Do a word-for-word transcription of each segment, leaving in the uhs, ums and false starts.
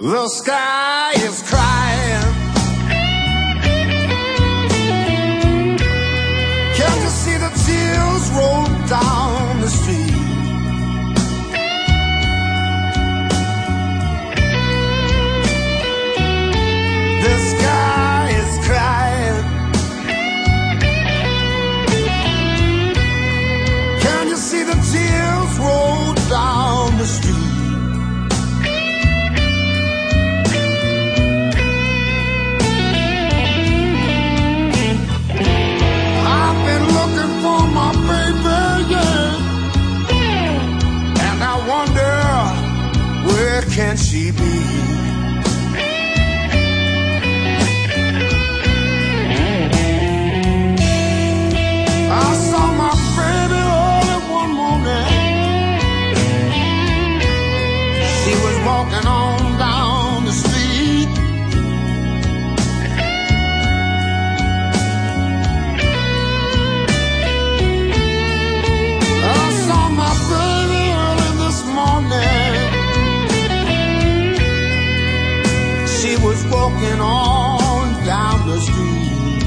The sky is crying. Can't you see the tears roll down the street? The sky is crying. Can you see the tears roll down the street? Where can she be? I saw my baby early one morning. She was walking on down the street. I saw my baby early this morning. She was walking on down the street.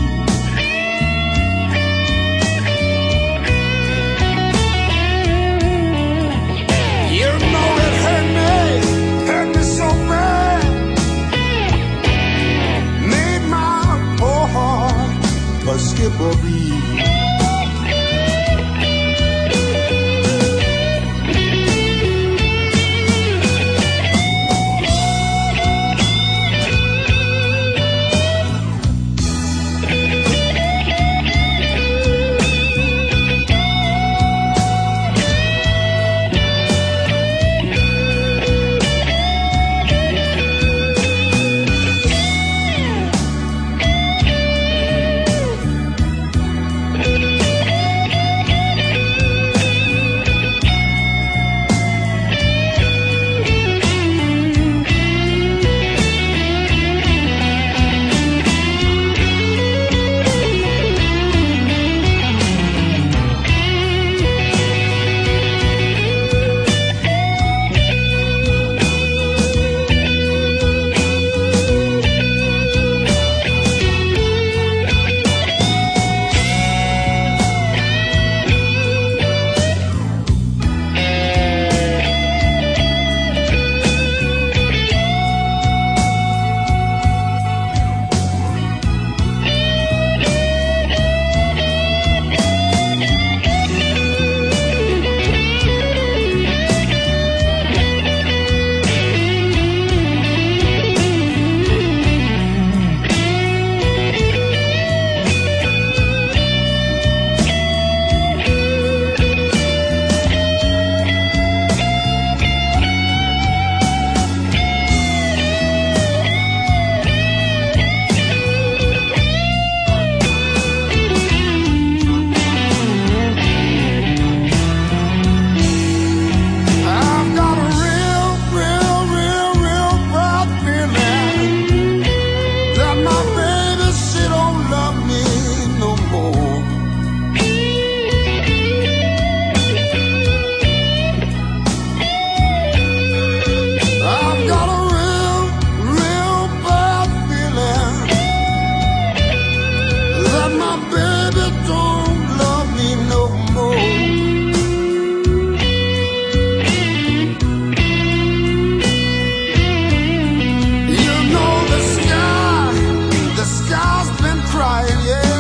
You know it hurt me, hurt me so bad. Made my poor heart a skip a beat.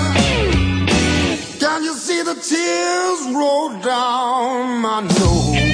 Tears roll down my nose.